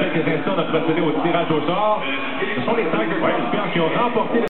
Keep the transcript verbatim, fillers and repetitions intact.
quelques instants, on a procédé au tirage au sort. Ce sont les Tiger Champions qui ont remporté le